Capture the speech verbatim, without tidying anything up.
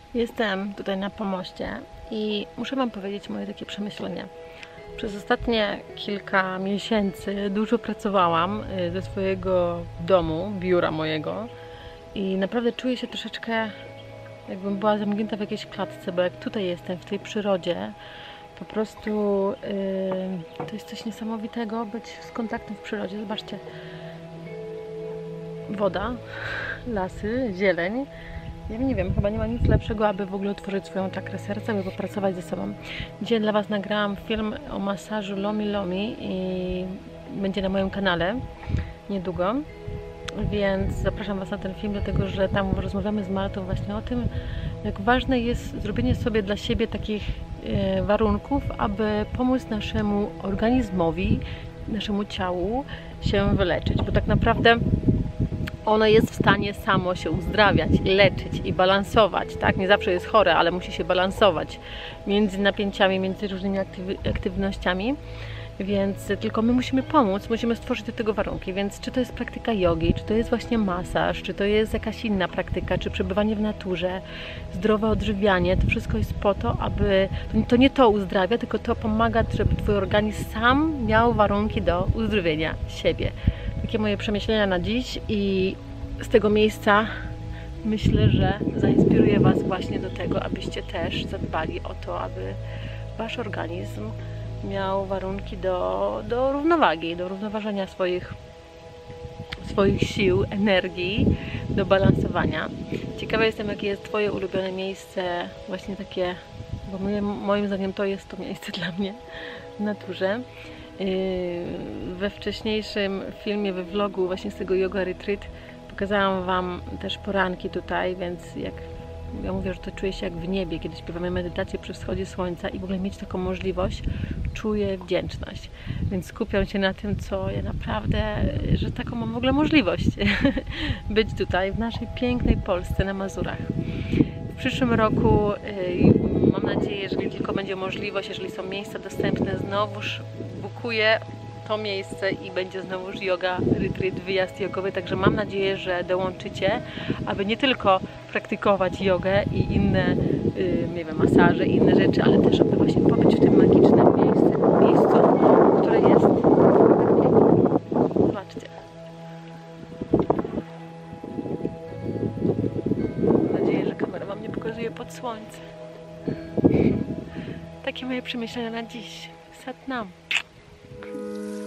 Jestem tutaj na pomoście i muszę Wam powiedzieć moje takie przemyślenia. Przez ostatnie kilka miesięcy dużo pracowałam ze swojego domu, biura mojego i naprawdę czuję się troszeczkę, jakbym była zamknięta w jakiejś klatce, bo jak tutaj jestem, w tej przyrodzie, po prostu yy, to jest coś niesamowitego być z kontaktem w przyrodzie. Zobaczcie, woda, lasy, zieleń. Ja nie wiem, chyba nie ma nic lepszego, aby w ogóle otworzyć swoją czakrę serca, aby popracować ze sobą. Dzisiaj dla Was nagrałam film o masażu Lomi Lomi i będzie na moim kanale niedługo, więc zapraszam Was na ten film, dlatego że tam rozmawiamy z Martą właśnie o tym, jak ważne jest zrobienie sobie dla siebie takich e, warunków, aby pomóc naszemu organizmowi, naszemu ciału się wyleczyć, bo tak naprawdę ono jest w stanie samo się uzdrawiać i leczyć i balansować, tak? Nie zawsze jest chore, ale musi się balansować między napięciami, między różnymi aktyw aktywnościami, więc tylko my musimy pomóc, musimy stworzyć do tego warunki, więc czy to jest praktyka jogi, czy to jest właśnie masaż, czy to jest jakaś inna praktyka, czy przebywanie w naturze, zdrowe odżywianie, to wszystko jest po to, aby, to nie to uzdrawia, tylko to pomaga, żeby Twój organizm sam miał warunki do uzdrowienia siebie. Takie moje przemyślenia na dziś i z tego miejsca myślę, że zainspiruję Was właśnie do tego, abyście też zadbali o to, aby Wasz organizm miał warunki do, do równowagi, do równoważenia swoich, swoich sił, energii, do balansowania. Ciekawa jestem, jakie jest Twoje ulubione miejsce, właśnie takie, bo moim, moim zdaniem to jest to miejsce dla mnie w naturze. We wcześniejszym filmie, we vlogu właśnie z tego yoga retreat pokazałam Wam też poranki tutaj, więc jak ja mówię, że to czuję się jak w niebie, kiedy śpiewamy medytację przy wschodzie słońca i w ogóle mieć taką możliwość, czuję wdzięczność. Więc skupiam się na tym, co ja naprawdę, że taką mam w ogóle możliwość być tutaj, w naszej pięknej Polsce, na Mazurach. W przyszłym roku mam nadzieję, jeżeli tylko będzie możliwość, jeżeli są miejsca dostępne, znowuż bukuję to miejsce i będzie znowuż yoga retreat, wyjazd jogowy, także mam nadzieję, że dołączycie, aby nie tylko praktykować jogę i inne, yy, nie wiem, masaże i inne rzeczy, ale też aby właśnie pobyć w tym magicznym miejscu, miejscu, które jest zobaczcie. Mam nadzieję, że kamera Wam nie pokazuje pod słońce. Takie moje przemyślenia na dziś. Sat Nam.